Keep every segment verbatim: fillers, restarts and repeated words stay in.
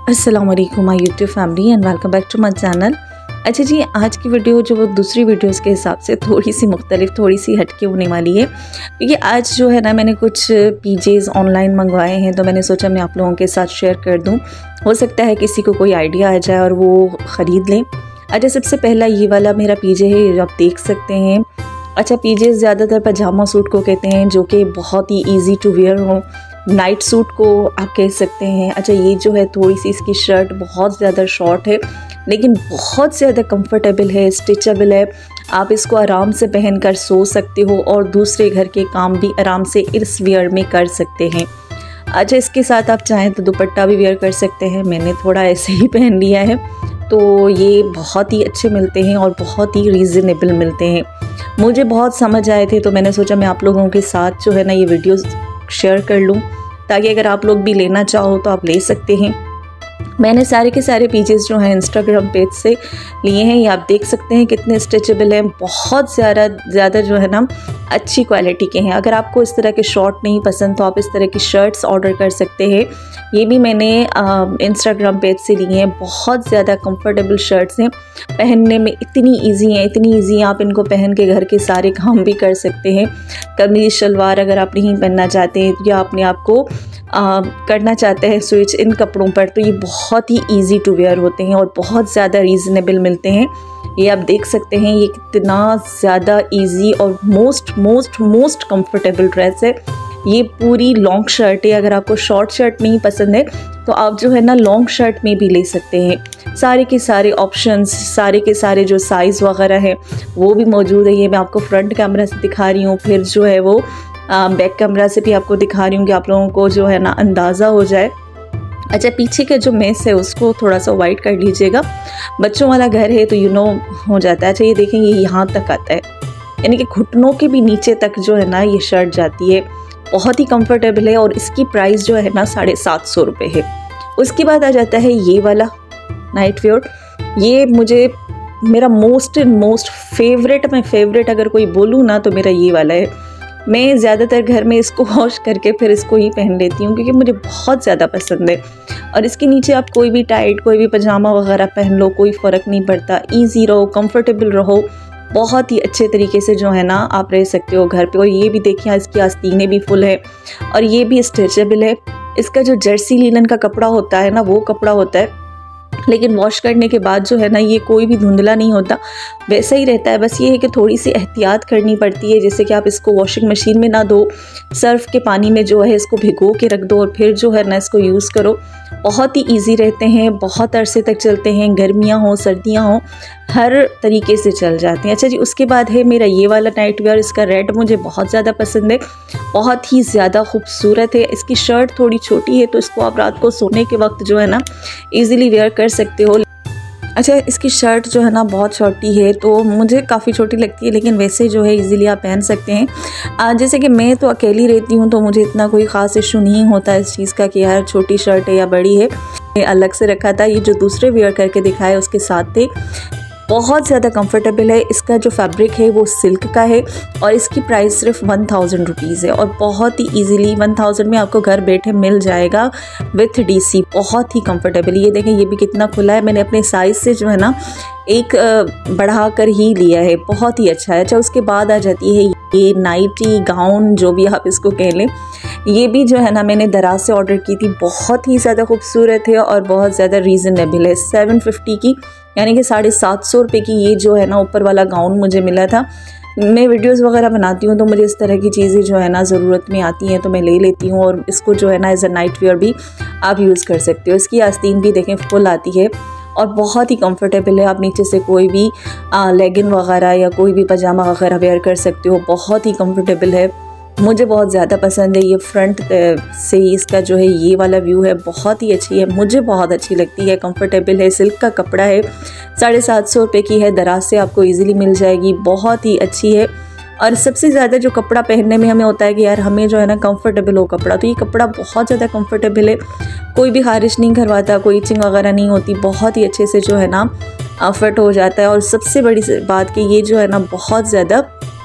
अस्सलाम वालेकुम my YouTube family and welcome back to my channel. अच्छा जी, आज की वीडियो जो वो दूसरी वीडियोस के हिसाब से थोड़ी सी मुख्तलिफ थोड़ी सी हटके होने वाली है, क्योंकि आज जो है ना मैंने कुछ पीजेज़ ऑनलाइन मंगवाए हैं, तो मैंने सोचा मैं आप लोगों के साथ शेयर कर दूं। हो सकता है किसी को कोई आइडिया आ जाए और वो ख़रीद लें। अच्छा, सबसे पहला ये वाला मेरा पीजे है, ये आप देख सकते हैं। अच्छा, पीजे ज़्यादातर पजामा सूट को कहते हैं, जो कि बहुत ही ईजी टू वेयर हो, नाइट सूट को आप कह सकते हैं। अच्छा, ये जो है थोड़ी सी इसकी शर्ट बहुत ज़्यादा शॉर्ट है, लेकिन बहुत ज़्यादा कंफर्टेबल है, स्टिचेबल है। आप इसको आराम से पहन कर सो सकते हो और दूसरे घर के काम भी आराम से इस वेयर में कर सकते हैं। अच्छा, इसके साथ आप चाहें तो दुपट्टा भी वेयर कर सकते हैं। मैंने थोड़ा ऐसे ही पहन लिया है, तो ये बहुत ही अच्छे मिलते हैं और बहुत ही रीज़नेबल मिलते हैं। मुझे बहुत समझ आए थे, तो मैंने सोचा मैं आप लोगों के साथ जो है ना ये वीडियो शेयर कर लूँ, ताकि अगर आप लोग भी लेना चाहो तो आप ले सकते हैं। मैंने सारे के सारे पीजेस जो हैं इंस्टाग्राम पेज से लिए हैं। ये आप देख सकते हैं कितने स्ट्रेचेबल हैं, बहुत ज़्यादा ज़्यादा जो है ना अच्छी क्वालिटी के हैं। अगर आपको इस तरह के शॉर्ट नहीं पसंद तो आप इस तरह की शर्ट्स ऑर्डर कर सकते हैं। ये भी मैंने इंस्टाग्राम पेज से लिए हैं। बहुत ज़्यादा कंफर्टेबल शर्ट्स हैं, पहनने में इतनी इजी हैं, इतनी इजी हैं, आप इनको पहन के घर के सारे काम भी कर सकते हैं। कमीज शलवार अगर आप नहीं पहनना चाहते हैं या अपने आप को आ, करना चाहते हैं स्विच इन कपड़ों पर, तो ये बहुत ही इजी टू वेयर होते हैं और बहुत ज़्यादा रीज़नेबल मिलते हैं। ये आप देख सकते हैं ये कितना ज़्यादा इजी और most most most comfortable dress है। ये पूरी लॉन्ग शर्ट है। अगर आपको शॉर्ट शर्ट नहीं पसंद है तो आप जो है ना लॉन्ग शर्ट में भी ले सकते हैं। सारे के सारे ऑप्शंस, सारे के सारे जो साइज़ वगैरह हैं वो भी मौजूद है। ये मैं आपको फ्रंट कैमरा से दिखा रही हूँ, फिर जो है वो बैक कैमरा से भी आपको दिखा रही हूँ कि आप लोगों को जो है ना अंदाज़ा हो जाए। अच्छा, पीछे का जो मेस है उसको थोड़ा सा वाइट कर लीजिएगा, बच्चों वाला घर है तो यू नो हो जाता है। अच्छा, ये देखें ये यहाँ तक आता है, यानी कि घुटनों के भी नीचे तक जो है ना ये शर्ट जाती है। बहुत ही कंफर्टेबल है और इसकी प्राइस जो है ना साढ़े सात सौ रुपये है। उसके बाद आ जाता है ये वाला नाइट वेयर। ये मुझे मेरा मोस्ट एंड मोस्ट फेवरेट, मैं फेवरेट अगर कोई बोलूँ ना तो मेरा ये वाला है। मैं ज़्यादातर घर में इसको वॉश करके फिर इसको ही पहन लेती हूँ, क्योंकि मुझे बहुत ज़्यादा पसंद है। और इसके नीचे आप कोई भी टाइट कोई भी पजामा वगैरह पहन लो, कोई फ़र्क नहीं पड़ता। ईजी रहो, कंफर्टेबल रहो, बहुत ही अच्छे तरीके से जो है ना आप रह सकते हो घर पे। और ये भी देखिए इसकी आस्तीनें भी फुल है और ये भी स्ट्रेचेबल है। इसका जो जर्सी लिनन का कपड़ा होता है ना वो कपड़ा होता है, लेकिन वॉश करने के बाद जो है ना ये कोई भी धुंधला नहीं होता, वैसा ही रहता है। बस ये है कि थोड़ी सी एहतियात करनी पड़ती है, जैसे कि आप इसको वॉशिंग मशीन में ना दो, सर्फ के पानी में जो है इसको भिगो के रख दो और फिर जो है ना इसको यूज़ करो। बहुत ही इजी रहते हैं, बहुत अरसे तक चलते हैं, गर्मियाँ हों सर्दियाँ हों हर तरीके से चल जाते हैं। अच्छा जी, उसके बाद है मेरा ये वाला नाइट वेयर। इसका रेड मुझे बहुत ज़्यादा पसंद है, बहुत ही ज़्यादा खूबसूरत है। इसकी शर्ट थोड़ी छोटी है तो इसको आप रात को सोने के वक्त जो है ना ईज़िली वेयर कर सकते हो। अच्छा, इसकी शर्ट जो है ना बहुत छोटी है तो मुझे काफ़ी छोटी लगती है, लेकिन वैसे जो है इजीली आप पहन सकते हैं। जैसे कि मैं तो अकेली रहती हूँ तो मुझे इतना कोई ख़ास इशू नहीं होता इस चीज़ का कि यार छोटी शर्ट है या बड़ी है। अलग से रखा था, ये जो दूसरे वेयर करके दिखाए उसके साथ थे। बहुत ज़्यादा कंफर्टेबल है। इसका जो फैब्रिक है वो सिल्क का है और इसकी प्राइस सिर्फ वन थाउजेंड रुपीज़ है और बहुत ही इजीली वन थाउजेंड में आपको घर बैठे मिल जाएगा विथ डीसी। बहुत ही कंफर्टेबल। ये देखें ये भी कितना खुला है, मैंने अपने साइज़ से जो है ना एक बढ़ा कर ही लिया है, बहुत ही अच्छा है। अच्छा, उसके बाद आ जाती है ये नाइटी गाउन, जो भी आप इसको कह लें। ये भी जो है ना मैंने दराज से ऑर्डर की थी, बहुत ही ज़्यादा खूबसूरत है और बहुत ज़्यादा रीज़नेबल है। सेवन फिफ्टी की यानी कि साढ़े सात सौ रुपये की ये जो है ना ऊपर वाला गाउन मुझे मिला था। मैं वीडियोस वगैरह बनाती हूँ तो मुझे इस तरह की चीज़ें जो है ना ज़रूरत में आती हैं तो मैं ले लेती हूँ, और इसको जो है ना एज अ नाइट वेयर भी आप यूज़ कर सकते हो। इसकी आस्तीन भी देखें फुल आती है और बहुत ही कंफर्टेबल है। आप नीचे से कोई भी लेगिन वगैरह या कोई भी पजामा वगैरह वेयर कर सकते हो, बहुत ही कंफर्टेबल है। मुझे बहुत ज़्यादा पसंद है। ये फ्रंट से इसका जो है ये वाला व्यू है, बहुत ही अच्छी है, मुझे बहुत अच्छी लगती है, कंफर्टेबल है, सिल्क का कपड़ा है, साढ़े सात सौ रुपये की है, दराज से आपको इजीली मिल जाएगी, बहुत ही अच्छी है। और सबसे ज़्यादा जो कपड़ा पहनने में हमें होता है कि यार हमें जो है ना कंफर्टेबल हो कपड़ा, तो ये कपड़ा बहुत ज़्यादा कंफर्टेबल है, कोई भी खारिश नहीं करवाता, कोई इचिंग वगैरह नहीं होती, बहुत ही अच्छे से जो है ना फिट हो जाता है। और सबसे बड़ी बात कि ये जो है ना बहुत ज़्यादा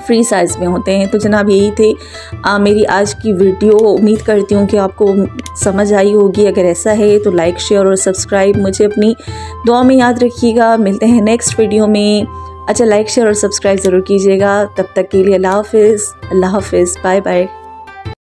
फ्री साइज़ में होते हैं। तो जनाब यही थे आ, मेरी आज की वीडियो। उम्मीद करती हूँ कि आपको समझ आई होगी। अगर ऐसा है तो लाइक शेयर और सब्सक्राइब मुझे अपनी दुआ में याद रखिएगा। मिलते हैं नेक्स्ट वीडियो में। अच्छा, लाइक शेयर और सब्सक्राइब ज़रूर कीजिएगा। तब तक के लिए अल्लाह हाफ़िज़, अल्लाह हाफ़िज़, बाय बाय।